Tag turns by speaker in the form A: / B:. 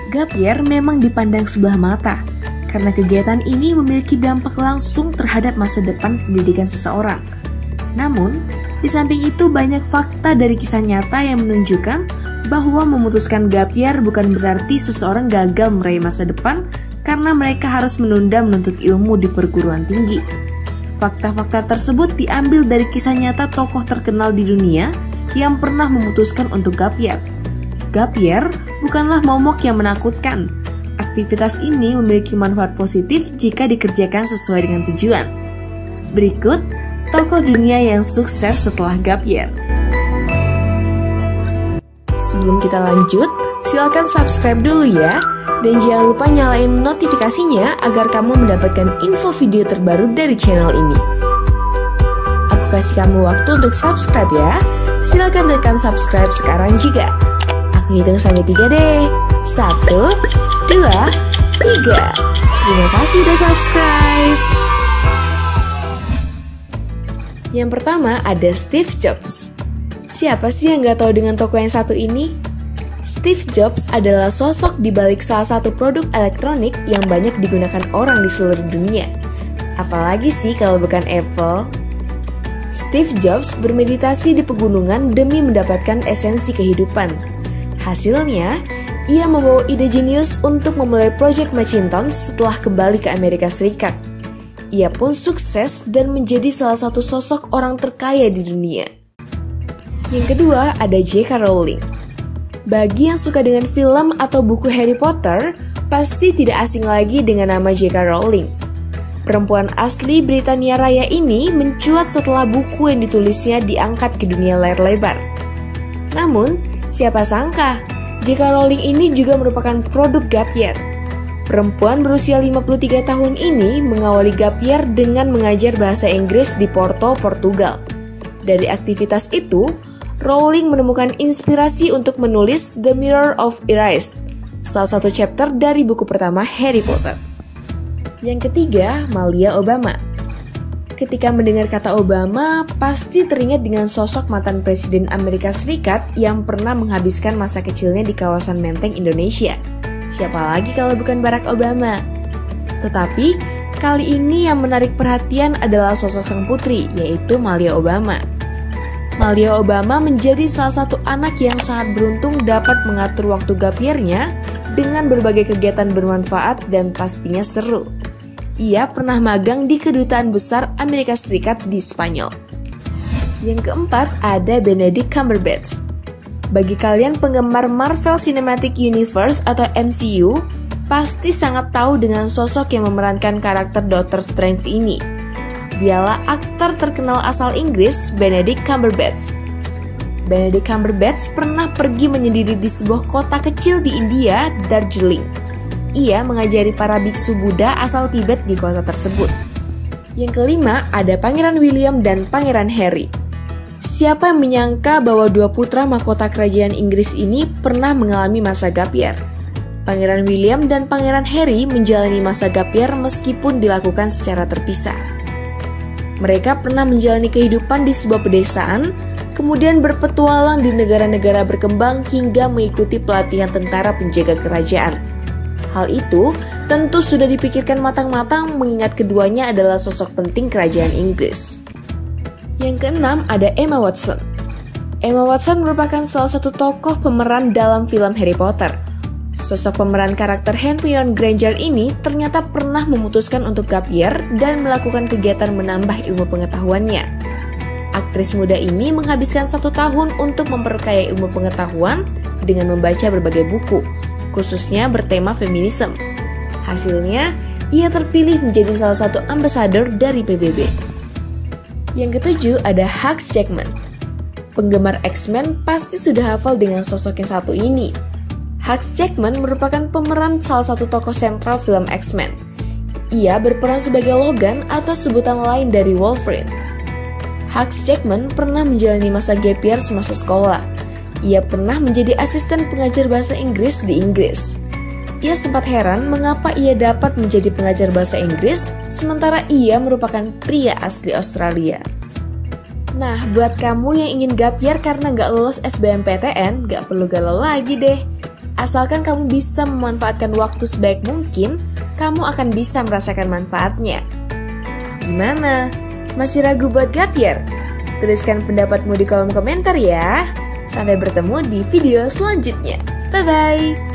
A: Gap year memang dipandang sebelah mata, karena kegiatan ini memiliki dampak langsung terhadap masa depan pendidikan seseorang. Namun, di samping itu banyak fakta dari kisah nyata yang menunjukkan bahwa memutuskan gap year bukan berarti seseorang gagal meraih masa depan karena mereka harus menunda menuntut ilmu di perguruan tinggi. Fakta-fakta tersebut diambil dari kisah nyata tokoh terkenal di dunia yang pernah memutuskan untuk gap year. Gap year bukanlah momok yang menakutkan. Aktivitas ini memiliki manfaat positif jika dikerjakan sesuai dengan tujuan. Berikut tokoh dunia yang sukses setelah gap year. Sebelum kita lanjut, silakan subscribe dulu ya. Dan jangan lupa nyalain notifikasinya agar kamu mendapatkan info video terbaru dari channel ini. Aku kasih kamu waktu untuk subscribe ya. Silakan tekan subscribe sekarang juga. Aku hitung sampai 3 deh. 1, 2, 3. Terima kasih udah subscribe. Yang pertama ada Steve Jobs. Siapa sih yang gak tahu dengan toko yang satu ini? Steve Jobs adalah sosok di balik salah satu produk elektronik yang banyak digunakan orang di seluruh dunia. Apalagi sih kalau bukan Apple? Steve Jobs bermeditasi di pegunungan demi mendapatkan esensi kehidupan. Hasilnya, ia membawa ide jenius untuk memulai proyek Macintosh setelah kembali ke Amerika Serikat. Ia pun sukses dan menjadi salah satu sosok orang terkaya di dunia. Yang kedua ada J.K. Rowling. Bagi yang suka dengan film atau buku Harry Potter, pasti tidak asing lagi dengan nama J.K. Rowling. Perempuan asli Britania Raya ini mencuat setelah buku yang ditulisnya diangkat ke dunia layar lebar. Namun, siapa sangka, J.K. Rowling ini juga merupakan produk gap year. Perempuan berusia 53 tahun ini mengawali gap year dengan mengajar bahasa Inggris di Porto, Portugal. Dari aktivitas itu, Rowling menemukan inspirasi untuk menulis The Mirror of Erised, salah satu chapter dari buku pertama Harry Potter. Yang ketiga, Malia Obama. Ketika mendengar kata Obama, pasti teringat dengan sosok mantan Presiden Amerika Serikat yang pernah menghabiskan masa kecilnya di kawasan Menteng, Indonesia. Siapa lagi kalau bukan Barack Obama? Tetapi, kali ini yang menarik perhatian adalah sosok sang putri, yaitu Malia Obama. Malia Obama menjadi salah satu anak yang sangat beruntung dapat mengatur waktu gap year-nya dengan berbagai kegiatan bermanfaat dan pastinya seru. Ia pernah magang di Kedutaan Besar Amerika Serikat di Spanyol. Yang keempat ada Benedict Cumberbatch. Bagi kalian penggemar Marvel Cinematic Universe atau MCU, pasti sangat tahu dengan sosok yang memerankan karakter Doctor Strange ini. Dialah aktor terkenal asal Inggris, Benedict Cumberbatch. Benedict Cumberbatch pernah pergi menyendiri di sebuah kota kecil di India, Darjeeling. Ia mengajari para biksu Buddha asal Tibet di kota tersebut. Yang kelima, ada Pangeran William dan Pangeran Harry. Siapa yang menyangka bahwa dua putra mahkota kerajaan Inggris ini pernah mengalami masa gap year? Pangeran William dan Pangeran Harry menjalani masa gap year meskipun dilakukan secara terpisah. Mereka pernah menjalani kehidupan di sebuah pedesaan, kemudian berpetualang di negara-negara berkembang hingga mengikuti pelatihan tentara penjaga kerajaan. Hal itu tentu sudah dipikirkan matang-matang mengingat keduanya adalah sosok penting kerajaan Inggris. Yang keenam ada Emma Watson. Emma Watson merupakan salah satu tokoh pemeran dalam film Harry Potter. Sosok pemeran karakter Hermione Granger ini ternyata pernah memutuskan untuk gap year dan melakukan kegiatan menambah ilmu pengetahuannya. Aktris muda ini menghabiskan 1 tahun untuk memperkaya ilmu pengetahuan dengan membaca berbagai buku, khususnya bertema feminisme. Hasilnya, ia terpilih menjadi salah satu ambasador dari PBB. Yang ketujuh ada Hugh Jackman. Penggemar X-Men pasti sudah hafal dengan sosok yang satu ini. Hugh Jackman merupakan pemeran salah satu tokoh sentral film X-Men. Ia berperan sebagai Logan atau sebutan lain dari Wolverine. Hugh Jackman pernah menjalani masa gap year semasa sekolah. Ia pernah menjadi asisten pengajar bahasa Inggris di Inggris. Ia sempat heran mengapa ia dapat menjadi pengajar bahasa Inggris sementara ia merupakan pria asli Australia. Nah, buat kamu yang ingin gap year karena nggak lulus SBMPTN, nggak perlu galau lagi deh. Asalkan kamu bisa memanfaatkan waktu sebaik mungkin, kamu akan bisa merasakan manfaatnya. Gimana? Masih ragu buat gap year? Tuliskan pendapatmu di kolom komentar ya. Sampai bertemu di video selanjutnya. Bye-bye!